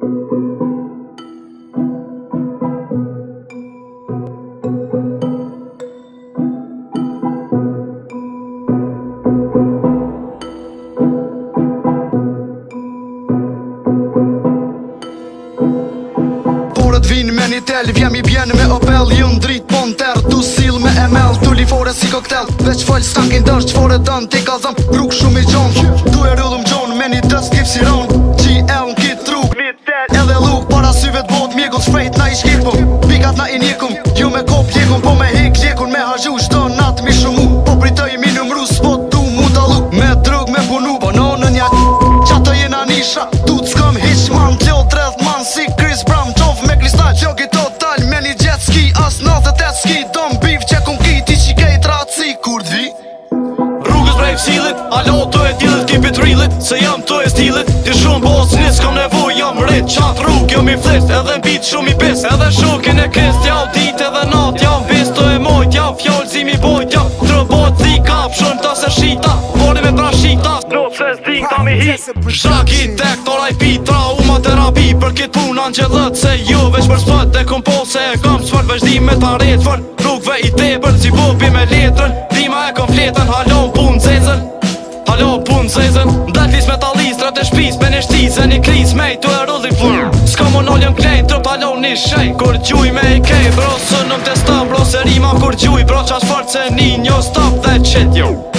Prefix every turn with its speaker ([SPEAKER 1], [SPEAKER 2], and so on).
[SPEAKER 1] Vin me një tel, vjem I bjen me Opel. Ju ndrit po në ter, tu sil me ML. Tu li fore si koktel, veç fol stankin dërsh. Qfore dën, ti ka zëm, rrug shumë I gjon. Tu e rrullum gjon, me një dës kip si ron. GL n'kit trug, edhe luk. Para syve t'bot, mjekun shprejt na I shkipum. Pikat na I njekum, ju me kop jekun. Po me hek jekun, me haqu shto nat mi shumu. Po pritoj mi numru, s'po tu mu talu. Me drug, me punu, po no në nja qato jena nisha. Tu t'skëm hiq man, t'lo dredh man si Chris Brown. Gjogi total me një jet ski, as 98 ski. Dom biv që kum ki, ti që kejt raci kur t'vi.
[SPEAKER 2] Rrugës brej fësilit, alo të e dilit, kipit rilit. Se jam të e stilit, ti shumë bos nis, s'kom nevoj, jam rrit. Qat rrug, jom I flest, edhe n'bit shumë I pis. Edhe shokin e krist, jam dit edhe nat, jam bis të e mojt. Jam fjall si mi bojt, jam trëbot thika. Pshon të se shita, boni me prashita. Snot se s'dik ta mi hit. Shaki tek, toraj pi, trauma terapi. Për kit punan që dhët se ju veç për spët. E kom po se e kom s'fër veçdim me ta rrit. Fër rrugve I tepër, si bobi me letrën. Dima e kom fletën, halon pun zezën. Halon pun zezën. Mdet lis metallistrat e shpis me një shtisë. Një kris me I tu e rulli flur. S'ka më nollën klejn, trup halon një shej. Kur gjuj me I kej, bro së nëm të stop. Bro se rima kur gjuj, bro qash fort se një stop dhe qit jo.